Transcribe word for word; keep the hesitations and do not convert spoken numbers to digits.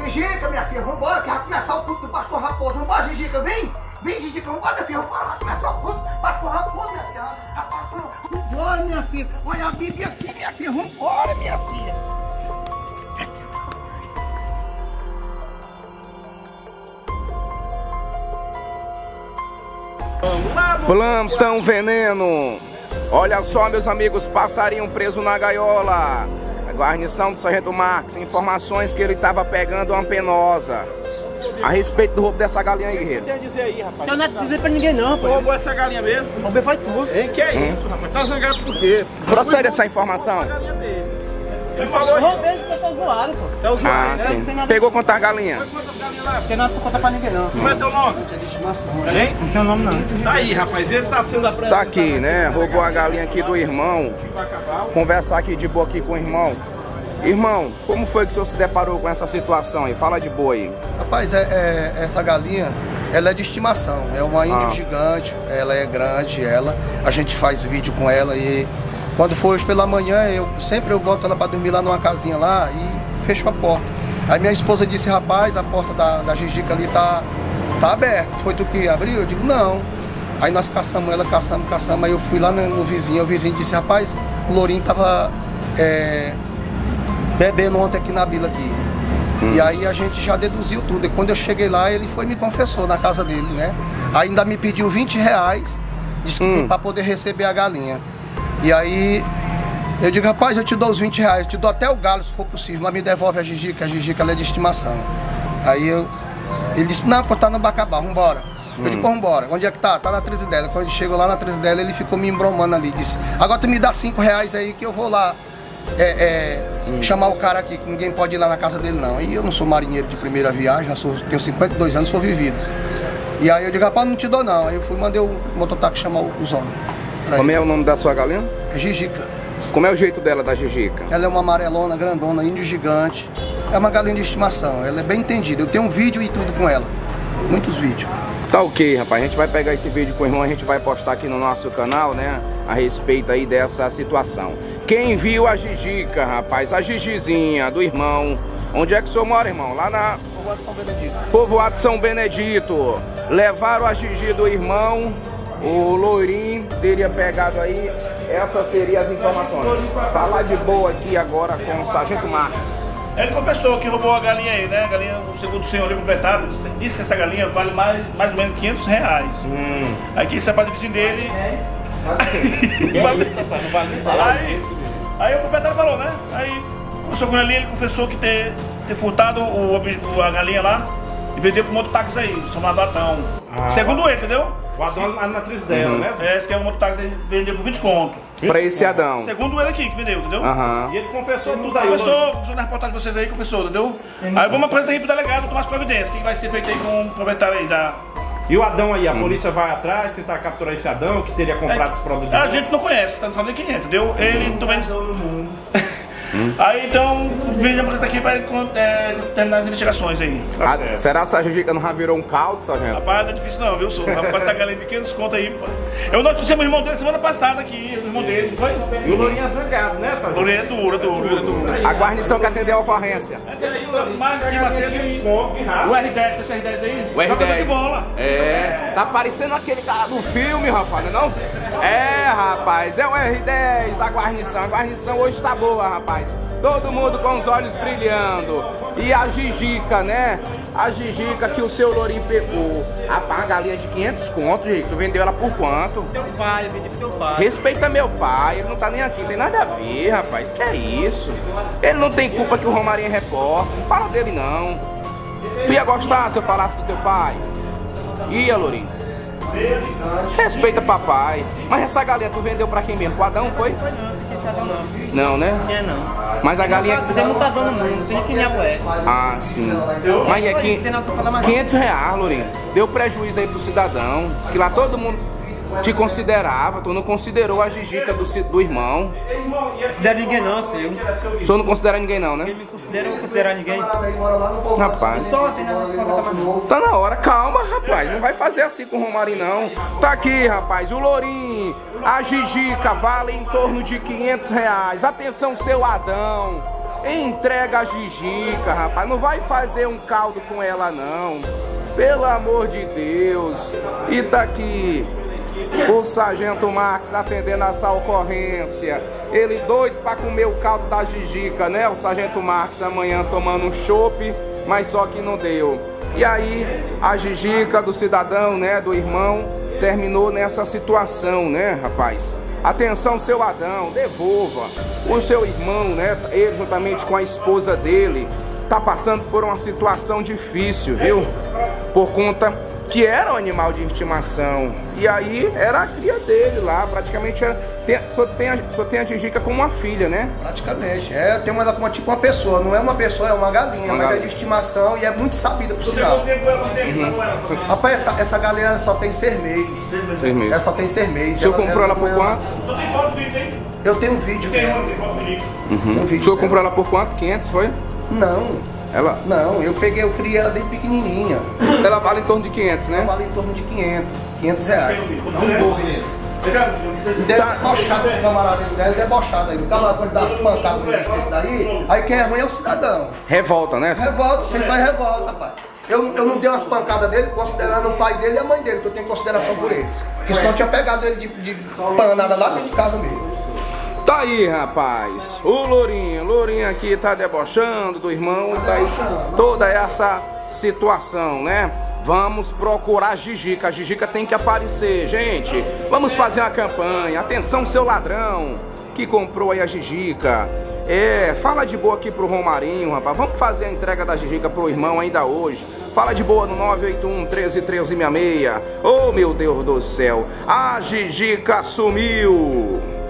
Gigica, minha filha, vambora, que vai começar o culto do pastor Raposo. Vambora, Gigica, vem! Vem, Gigica, vambora, minha filha, vambora, vai começar o culto do pastor Raposo, minha filha. Vambora, minha filha, olha a Bíblia aqui, minha filha, vambora, minha filha. Plantão Veneno. Olha só, meus amigos, passarinho preso na gaiola. A guarnição do Sargento Marques, informações que ele estava pegando uma penosa. A respeito do roubo dessa galinha aí, guerreiro. Tem a dizer aí, rapaz. Eu não é dizer pra ninguém não, pô. Roubou essa galinha mesmo? Roubei foi tudo. Hein, que é hum. isso, rapaz? Tá zangado por quê? Procede essa informação. Ele falou. Eu roubei do pessoal zoado, só. É o usuário, Ah, né? sim. Pegou quantas galinhas? Quantas galinhas lá? Não tem nada pra contar pra ninguém não. Como é teu nome? Hein? Não tem nome não. Tá aí, rapaz. Ele tá sendo apresentado. Tá aqui, né? Roubou a galinha aqui do irmão. Conversar aqui de boa aqui com o irmão. Irmão, como foi que o senhor se deparou com essa situação aí? Fala de boa aí. Rapaz, é, é, essa galinha, ela é de estimação. É uma índia Ah. gigante, ela é grande, ela. A gente faz vídeo com ela e quando for hoje pela manhã, eu sempre eu boto ela para dormir lá numa casinha lá e fecho a porta. Aí minha esposa disse, rapaz, a porta da, da Gigica ali tá, tá aberta. Foi tu que abriu? Eu digo, não. Aí nós caçamos ela, caçamos, caçamos. Aí eu fui lá no, no vizinho, o vizinho disse, rapaz, o lourinho tava é, bebendo ontem aqui na bila aqui. Hum. E aí a gente já deduziu tudo. E quando eu cheguei lá, ele foi e me confessou na casa dele, né? Aí ainda me pediu vinte reais hum. para poder receber a galinha. E aí eu digo, rapaz, eu te dou os vinte reais, eu te dou até o galo se for possível, mas me devolve a Gigica, a Gigica ela é de estimação. Aí eu, ele disse, não, pô, tá no Bacabal, vambora. Hum. Eu digo, pô, vambora. Onde é que tá? Tá na Trizidela. Quando chegou lá na Trizidela, ele ficou me embromando ali, disse, agora tu me dá cinco reais aí que eu vou lá é, é, hum. chamar o cara aqui, que ninguém pode ir lá na casa dele não. E eu não sou marinheiro de primeira viagem, já sou, tenho cinquenta e dois anos, sou vivido. E aí eu digo, rapaz, não te dou não. Aí eu fui, mandei o mototáxi chamar os homens. Como é o nome da sua galinha? É Gigica. Como é o jeito dela, da Gigica? Ela é uma amarelona, grandona, índio gigante. É uma galinha de estimação, ela é bem entendida. Eu tenho um vídeo e tudo com ela. Muitos vídeos. Tá ok, rapaz. A gente vai pegar esse vídeo com o irmão, a gente vai postar aqui no nosso canal, né? A respeito aí dessa situação. Quem viu a Gigica, rapaz, a Gigizinha do irmão. Onde é que o senhor mora, irmão? Lá na... Povoado São Benedito. Povoado São Benedito. Levaram a Gigi do irmão. O Lourinho teria pegado aí, essas seriam as informações. Falar de boa aqui agora com o Sargento Marques. Ele confessou que roubou a galinha aí, né? A galinha, segundo o senhor ali, proprietário, disse que essa galinha vale mais, mais ou menos quinhentos reais. Hum. Aí quem sabe o vizinho dele... É. aí, aí o proprietário falou, né? Aí conversou com ele, ele confessou que ter, ter furtado o, a galinha lá e vendeu para um mototáxi aí, chamado Adão. Ah. Segundo ele, entendeu? O Adão lá na Trizidela, uhum. né? É, esse que é um mototáxi que vendeu por vinte conto. Pra esse Adão. Segundo ele aqui, que vendeu, entendeu? Uhum. E ele confessou tudo aí. Confessou, confessou na reportagem de vocês aí, confessou, entendeu? Uhum. Aí vamos apresentar aí pro delegado, tomar as providências. O que vai ser feito aí com o proprietário aí da... E o Adão aí, a hum. polícia vai atrás, tentar capturar esse Adão que teria comprado é, esse produto? A gente não conhece, tá? Não sabe nem quem é, entendeu? Ele hum. também... Hum. Aí então, vem a polícia aqui para é, terminar as investigações aí. Ah, será que a Gigica não já virou um caldo, sargento? Rapaz, não é difícil não, viu, senhor? Rapaz, essa galinha de quinhentos conto aí. Eu nós trouxemos o irmão dele semana passada aqui, o irmão dele, não foi? E o Lourinho é zangado, né, sargento? Lourinho é duro, é duro, é duro. A guarnição que atendeu a ocorrência. Essa aí, mais de Macedo, o R dez, esse R dez aí? O R dez. De bola. É, tá parecendo aquele cara do filme, rapaz, não é não? É, rapaz, é o R dez da guarnição. A guarnição hoje tá boa, rapaz. Todo mundo com os olhos brilhando. E a Gigica, né? A Gigica que o seu Lourinho pegou. Rapaz, a galinha de quinhentos conto, Gigica. Tu vendeu ela por quanto? Teu pai, eu vendi pro teu pai. Respeita meu pai, ele não tá nem aqui, não tem nada a ver, rapaz. Que é isso? Ele não tem culpa que o Romarinho é repórter. Não fala dele, não. Tu ia gostar se eu falasse do teu pai? Ia, Lourinho. Respeita papai. Mas essa galinha tu vendeu pra quem mesmo? Pro Adão, foi? Não, não, né? É não. Mas a galinha... Tem muita dona no mundo, não sei quem é. Ah, sim. Mas é que quinhentos reais, Lourinho. Deu prejuízo aí pro cidadão. Diz que lá todo mundo te considerava, tu não considerou a Gigica do, do irmão. Não considera ninguém não, seu. O senhor não considera ninguém não, né? Ninguém me considera, não considera ninguém. Rapaz, só tem nada pra falar mais. Tá na hora, calma, rapaz. Não vai fazer assim com o Romarinho, não. Tá aqui, rapaz, o Lourinho, a Gigica vale em torno de quinhentos reais. Atenção, seu Adão. entrega a Gigica, rapaz. Não vai fazer um caldo com ela, não. Pelo amor de Deus. E tá aqui o Sargento Marques atendendo essa ocorrência. Ele doido pra comer o caldo da Gigica, né? O Sargento Marques amanhã tomando um chopp, mas só que não deu. E aí a Gigica do cidadão, né, do irmão, terminou nessa situação, né, rapaz? Atenção, seu Adão, devolva. O seu irmão, né, ele juntamente com a esposa dele, tá passando por uma situação difícil, viu? Por conta que era um animal de estimação. E aí era a cria dele lá, praticamente era, tem, só, tem a, só tem a Gigica como uma filha, né? Praticamente, é, tem uma, uma tipo uma pessoa, não é uma pessoa, é uma galinha, uma mas galinha. É de estimação e é muito sabida por sinal. Uhum. Rapaz, essa, essa galinha só tem seis meses. Seis meses. Ela só tem seis meses. O senhor ela, comprou ela, ela por quanto? Só tem foto do vídeo, hein? Eu tenho um vídeo. Tem um, tem foto do vídeo. Uhum. Um vídeo. O senhor comprou ela por quanto? quinhentos, foi? Não. Ela? Não, eu peguei, eu criei ela bem pequenininha. Ela vale em torno de quinhentos, né? Ela vale em torno de quinhentos, quinhentos reais. Não vou ver. Ele é debochado esse camarada, ele é debochado aí. O camarada quando dá as pancadas no bicho desse daí, aí quem é ruim é o cidadão. Revolta, né? Revolta, sempre faz revolta, pai. Eu, eu não dei umas pancadas dele, considerando o pai dele e a mãe dele, que eu tenho consideração por eles. Porque senão eu tinha pegado ele de, de panada lá dentro de casa mesmo. Tá aí, rapaz, o Lourinho, Lourinho aqui tá debochando do irmão, tá aí toda essa situação, né? Vamos procurar a Gigica, a Gigica tem que aparecer, gente. Vamos fazer uma campanha, atenção seu ladrão que comprou aí a Gigica. É, fala de boa aqui pro Romarinho, rapaz, vamos fazer a entrega da Gigica pro irmão ainda hoje. Fala de boa no nove oito um, treze, treze, sessenta e seis. Oh, meu Deus do céu, a Gigica sumiu.